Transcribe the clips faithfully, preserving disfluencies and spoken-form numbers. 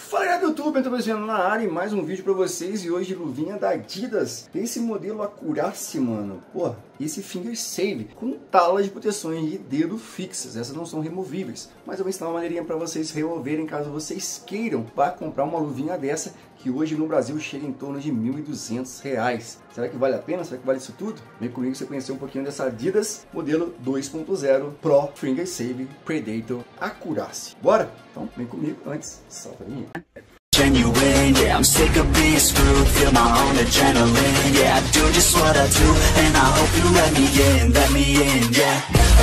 Fala galera do YouTube, eu tô pressionando na área e mais um vídeo pra vocês. E hoje luvinha da Adidas. Esse modelo Acuracy, mano. Pô, esse Finger Save com talas de proteções de dedo fixas. Essas não são removíveis, mas eu vou ensinar uma maneirinha pra vocês removerem caso vocês queiram para comprar uma luvinha dessa, que hoje no Brasil chega em torno de mil e duzentos reais. Será que vale a pena? Será que vale isso tudo? Vem comigo você conhecer um pouquinho dessa Adidas modelo dois ponto zero Pro Finger Save Predator Acuracy. Bora? Então vem comigo, antes solta a minha. Genuine, yeah, I'm sick of being screwed. Feel my own adrenaline, yeah, I do just what I do, and I hope you let me in, let me in, yeah.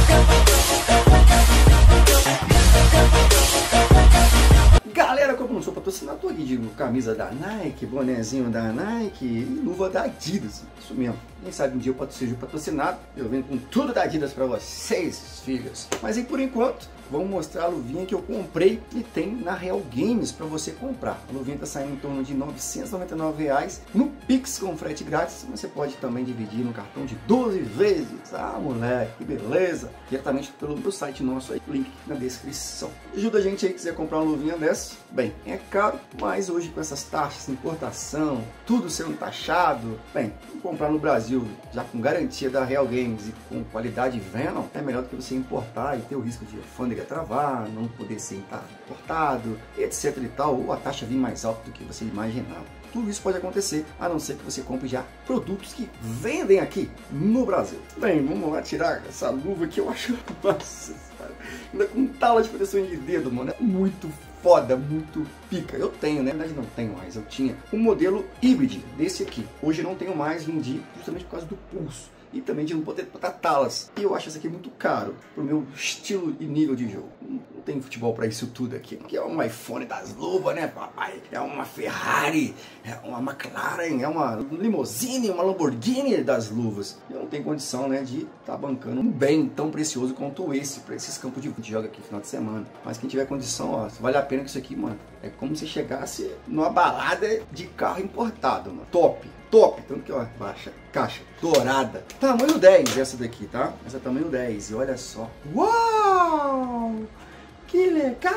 Galera, como eu não sou patrocinado, tô aqui de camisa da Nike, bonezinho da Nike e luva da Adidas. Isso mesmo. Quem sabe um dia eu posso ser patrocinado, eu venho com tudo da Adidas pra vocês, filhos. Mas aí por enquanto, vamos mostrar a luvinha que eu comprei e tem na Real Games para você comprar. A luvinha está saindo em torno de novecentos e noventa e nove reais no Pix com frete grátis. Você pode também dividir no cartão de doze vezes. Ah, moleque, que beleza! Diretamente pelo site nosso aí, link na descrição. Ajuda a gente aí, quiser comprar uma luvinha dessa. Bem, é caro, mas hoje com essas taxas de importação, tudo sendo taxado, bem, comprar no Brasil já com garantia da Real Games e com qualidade Venom, é melhor do que você importar e ter o risco de alfândega travar, não poder ser importado, etc e tal, ou a taxa vir mais alta do que você imaginava. Tudo isso pode acontecer, a não ser que você compre já produtos que vendem aqui no Brasil. Bem, vamos lá tirar essa luva que eu acho, nossa, cara, ainda com tala de proteção de dedo, mano, é muito foda, muito pica. Eu tenho, né? Na verdade não tenho mais, eu tinha um modelo híbrido desse aqui. Hoje não tenho mais, vendi justamente por causa do pulso e também de não poder botar talas. E eu acho isso aqui muito caro pro meu estilo e nível de jogo. Não tem futebol para isso tudo aqui. Que é um iPhone das luvas, né, papai? É uma Ferrari, é uma McLaren, é uma limousine, uma Lamborghini das luvas. Eu não tenho condição, né, de estar tá bancando um bem tão precioso quanto esse para esses campos de que joga aqui no final de semana. Mas quem tiver condição, ó, vale a pena que isso aqui, mano. É como se chegasse numa balada de carro importado, mano. Top. Top, tanto que ó, baixa, caixa dourada, tamanho dez essa daqui, tá? Essa é tamanho dez e olha só, uau, que legal,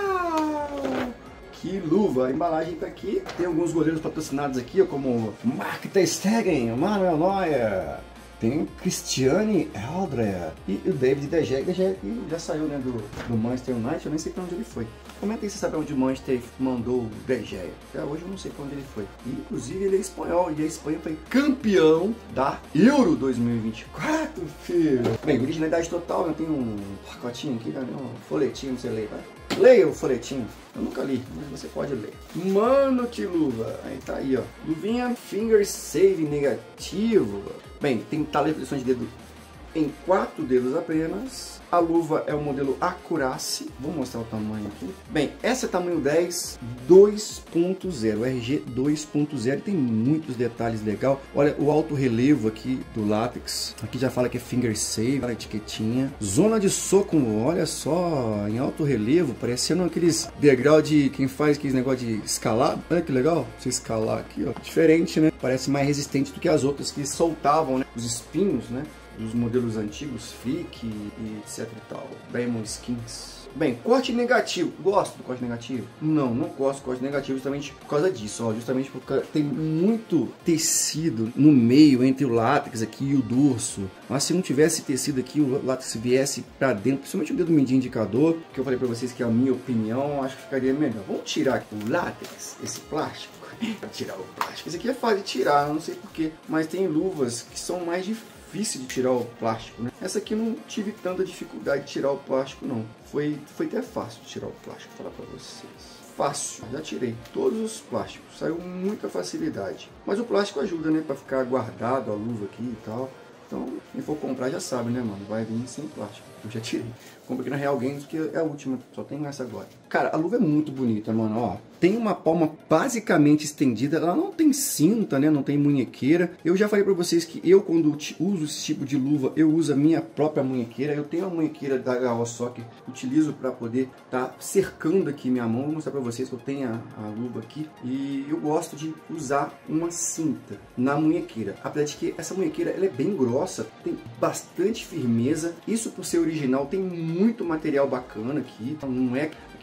que luva. A embalagem tá aqui, tem alguns goleiros patrocinados aqui, ó, como Mark ter Stegen, Manuel Neuer, tem Cristiane Eldrer e o David De Gea, que já saiu, né, do, do Manchester United. Eu nem sei pra onde ele foi. Comenta aí se sabe onde o Manchester mandou o De Gea. Até hoje eu não sei pra onde ele foi. E, inclusive ele é espanhol e a Espanha foi campeão da Euro dois mil e vinte e quatro, filho. Bem, originalidade total, né? Tem um pacotinho aqui, né? Um folhetinho pra você ler, vai. Leia o folhetinho. Eu nunca li, mas você pode ler. Mano, que luva. Aí tá aí, ó. Luvinha Finger Save negativo. Bem, tem tala de proteção de dedo em quatro dedos apenas. A luva é o modelo Acuracy. Vou mostrar o tamanho aqui. Bem, essa é tamanho dez, dois ponto zero, R G dois ponto zero. Tem muitos detalhes legal. Olha o alto relevo aqui do látex. Aqui já fala que é Finger Save, a etiquetinha. Zona de soco, olha só, em alto relevo, parecendo aqueles degrau de quem faz aqueles negócio de escalar. Olha que legal, você escalar aqui, ó. Diferente, né? Parece mais resistente do que as outras que soltavam, né, os espinhos, né? Dos modelos antigos, Flick e etc e tal, Diamond Skins. Bem, corte negativo. Gosto do corte negativo? Não, não gosto do corte negativo justamente por causa disso, ó, justamente porque tem muito tecido no meio entre o látex aqui e o dorso. Mas se não tivesse tecido aqui, o látex viesse para dentro, principalmente o dedo mindinho indicador, que eu falei para vocês que é a minha opinião, acho que ficaria melhor. Vamos tirar o látex, esse plástico. Para tirar o plástico. Esse aqui é fácil de tirar, não sei porquê, mas tem luvas que são mais difíceis difícil de tirar o plástico, né? Essa aqui eu não tive tanta dificuldade de tirar o plástico, não. Foi, foi até fácil de tirar o plástico, vou falar pra vocês. Fácil, já tirei todos os plásticos, saiu com muita facilidade. Mas o plástico ajuda, né? Pra ficar guardado a luva aqui e tal. Então, quem for comprar já sabe, né, mano? Vai vir sem plástico. Eu já tirei. Comprei aqui na Real Games porque é a última, só tem essa agora. Cara, a luva é muito bonita, mano, ó. Tem uma palma basicamente estendida, ela não tem cinta, né, não tem munhequeira. Eu já falei pra vocês que eu, quando uso esse tipo de luva, eu uso a minha própria munhequeira. Eu tenho uma munhequeira da H O só que utilizo pra poder tá cercando aqui minha mão. Vou mostrar pra vocês que eu tenho a, a luva aqui. E eu gosto de usar uma cinta na munhequeira. Apesar de que essa munhequeira, ela é bem grossa, tem bastante firmeza. Isso por ser original, tem muito material bacana aqui. Não é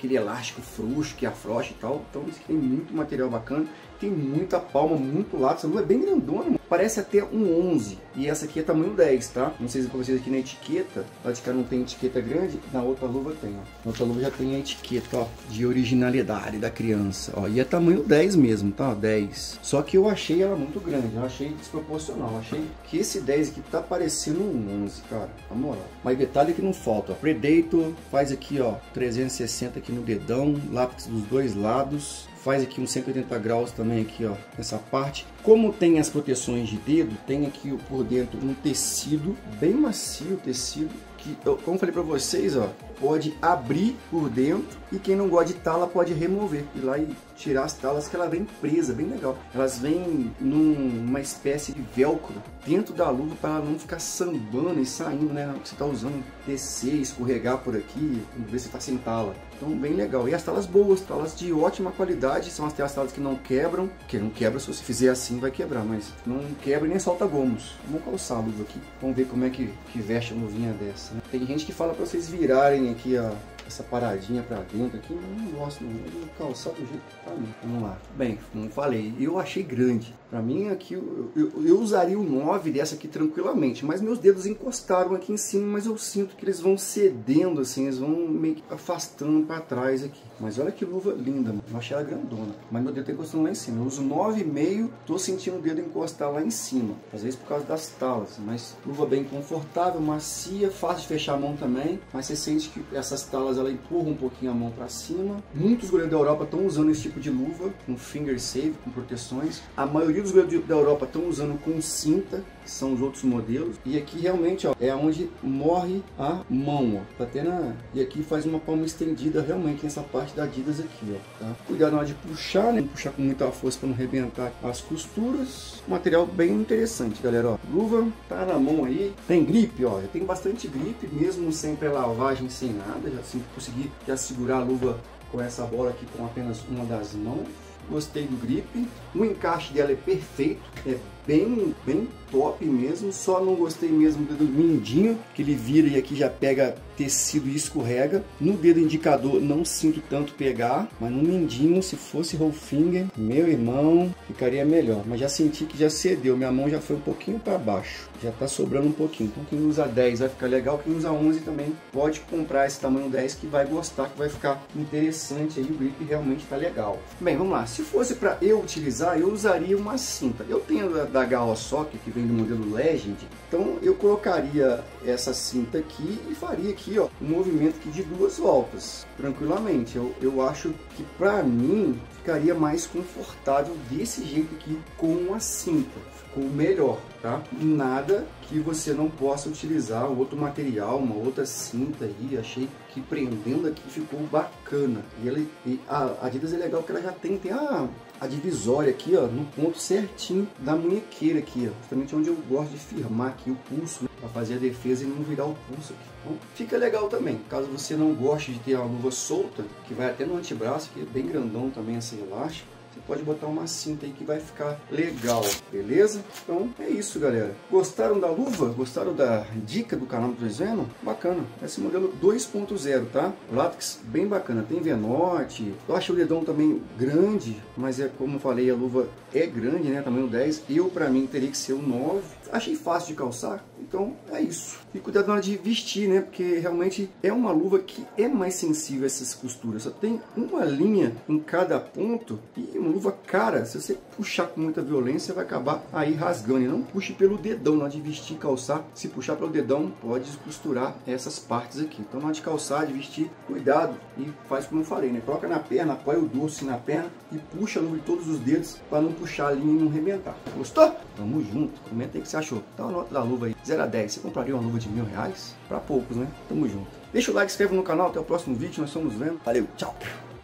aquele elástico frouxo que afrouxa e tal. Então isso aqui tem muito material bacana. Tem muita palma, muito lado. Essa luva é bem grandona, mano. Parece até um onze. E essa aqui é tamanho dez, tá? Não sei se pra vocês aqui na etiqueta. Lá de cá não tem etiqueta grande. Na outra luva tem, ó. Na outra luva já tem a etiqueta, ó, de originalidade da criança, ó. E é tamanho dez mesmo, tá? dez. Só que eu achei ela muito grande. Eu achei desproporcional. Eu achei que esse dez aqui tá parecendo um onze, cara. Na moral. Mas detalhe que não falta, ó. Predator faz aqui, ó, trezentos e sessenta aqui no dedão. Lápis dos dois lados. Faz aqui uns cento e oitenta graus também aqui, ó, nessa parte. Como tem as proteções de dedo, tem aqui por dentro um tecido bem macio, tecido que, como eu falei pra vocês, ó, pode abrir por dentro e quem não gosta de tala pode remover, ir lá e tirar as talas que ela vem presa, bem legal. Elas vêm numa espécie de velcro dentro da luva para ela não ficar sambando e saindo, né? Você tá usando descer, escorregar por aqui, ver se tá sem tala. Então bem legal. E as talas boas, talas de ótima qualidade, são as talas que não quebram, que não quebra, se você fizer assim vai quebrar, mas não quebra e nem solta gomos. Vamos calçar a luva aqui, vamos ver como é que, que veste a luvinha dessa, né? Tem gente que fala para vocês virarem aqui a essa paradinha pra dentro aqui, eu não gosto não, eu vou calçar do jeito que tá ali. Vamos lá. Bem, como falei, eu achei grande. Pra mim aqui, eu, eu, eu usaria o nove dessa aqui tranquilamente, mas meus dedos encostaram aqui em cima, mas eu sinto que eles vão cedendo assim, eles vão meio que afastando pra trás aqui. Mas olha que luva linda, mano. Eu achei ela grandona, mas meu dedo tá encostando lá em cima. Eu uso nove e meio, tô sentindo o dedo encostar lá em cima, às vezes por causa das talas, mas luva bem confortável, macia, fácil de fechar a mão também, mas você sente que essas talas ela empurra um pouquinho a mão para cima. Muitos goleiros da Europa estão usando esse tipo de luva, com finger save, com proteções. A maioria dos goleiros da Europa estão usando com cinta, que são os outros modelos. E aqui realmente, ó, é onde morre a mão, ó. Tá tendo a... E aqui faz uma palma estendida realmente nessa parte da Adidas aqui, ó. Tá? Cuidado na hora de puxar, né? Não puxar com muita força para não arrebentar as costuras. Material bem interessante, galera, ó. Luva tá na mão aí. Tem gripe, ó. Eu tenho bastante gripe, mesmo sem pré-lavagem, sem nada. Já assim, consegui já segurar a luva com essa bola aqui com apenas uma das mãos. Gostei do grip, o encaixe dela é perfeito, é bem, bem top mesmo, só não gostei mesmo do mindinho, que ele vira e aqui já pega tecido e escorrega. No dedo indicador não sinto tanto pegar, mas no mindinho, se fosse roll finger, meu irmão, ficaria melhor. Mas já senti que já cedeu, minha mão já foi um pouquinho para baixo, já tá sobrando um pouquinho. Então quem usa dez vai ficar legal, quem usa onze também pode comprar esse tamanho dez que vai gostar, que vai ficar interessante aí, o grip realmente tá legal. Bem, vamos lá, se fosse para eu utilizar, eu usaria uma cinta. Eu tenho da, da Gaosock, que vem do modelo Legend, então eu colocaria essa cinta aqui e faria aqui, ó, um movimento aqui de duas voltas, tranquilamente. Eu, eu acho que para mim ficaria mais confortável desse jeito aqui com a cinta, ficou melhor, tá? Nada que você não possa utilizar outro material, uma outra cinta aí. Achei que prendendo aqui ficou bacana. E, ele, e a Adidas é legal que ela já tem, tem a, a divisória aqui, ó, no ponto certinho da munhequeira aqui, ó, justamente onde eu gosto de firmar aqui o pulso, né, para fazer a defesa e não virar o pulso aqui. Então, fica legal também. Caso você não goste de ter a luva solta, que vai até no antebraço, que é bem grandão também esse elástico, você pode botar uma cinta aí que vai ficar legal, beleza? Então é isso, galera. Gostaram da luva? Gostaram da dica do canal do Toys Venom? Bacana. Esse modelo dois ponto zero, tá? Látex bem bacana. Tem venote. Eu achei o dedão também grande, mas é como eu falei, a luva é grande, né? Tamanho dez. Eu, pra mim, teria que ser o nove. Achei fácil de calçar, então é isso. E cuidado na hora de vestir, né? Porque realmente é uma luva que é mais sensível a essas costuras. Só tem uma linha em cada ponto e uma luva cara, se você puxar com muita violência, vai acabar aí rasgando. E não puxe pelo dedão na hora de vestir e calçar. Se puxar pelo dedão, pode costurar essas partes aqui. Então na hora de calçar, de vestir, cuidado e faz como eu falei, né? Coloca na perna, apoia o dorso na perna e puxa a luva de todos os dedos para não puxar a linha e não arrebentar. Gostou? Tamo junto. Comenta aí o que você achou. Dá uma nota da luva aí, zero a dez. Você compraria uma luva de mil reais? Para poucos, né? Tamo junto. Deixa o like, se inscreve no canal. Até o próximo vídeo. Nós estamos vendo. Valeu, tchau!